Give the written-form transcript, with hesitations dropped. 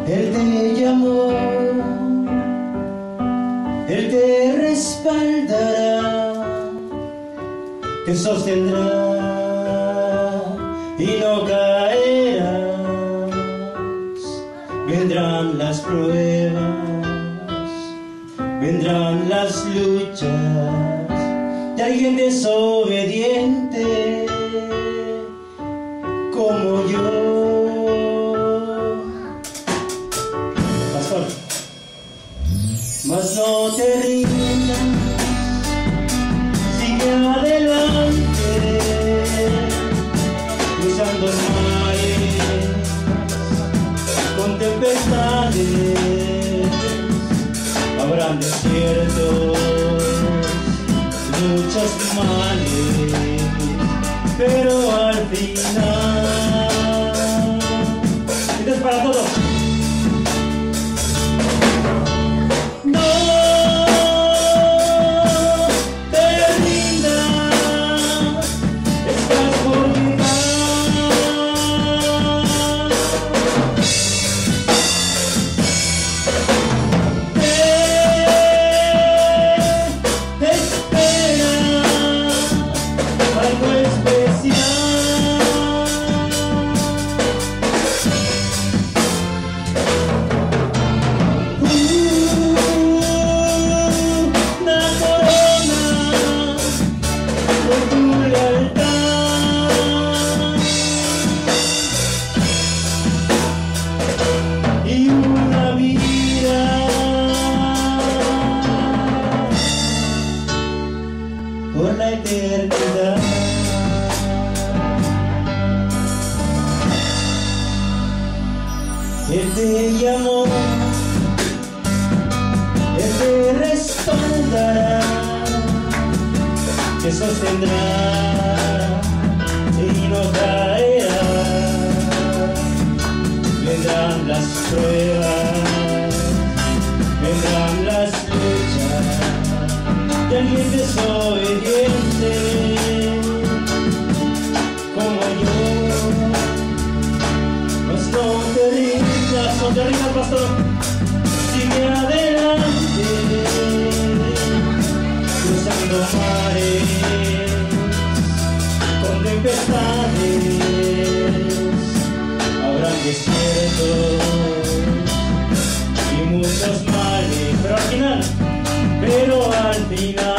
Él te llamó, Él te respaldará, te sostendrá y no caerás. Vendrán las pruebas, vendrán las luchas de alguien desobediente como yo. Pastor, mas no te rindas, sigue adelante, cruzando mares con tempestades. Habrán desiertos, muchos males, pero al final, esto es para todos. No te rindas, estás por llegar. Te espera algo especial. Una corona por tu lealtad y una vida por la eternidad. Él te llamó, Él te respaldará, te sostendrá y no caerás. Vendrán las pruebas, vendrán las luchas de alguien desobediente como yo. Mas no te rindas, pastor, sigue adelante, cruzando mares con tempestades. Habrán desiertos y muchos males, pero al final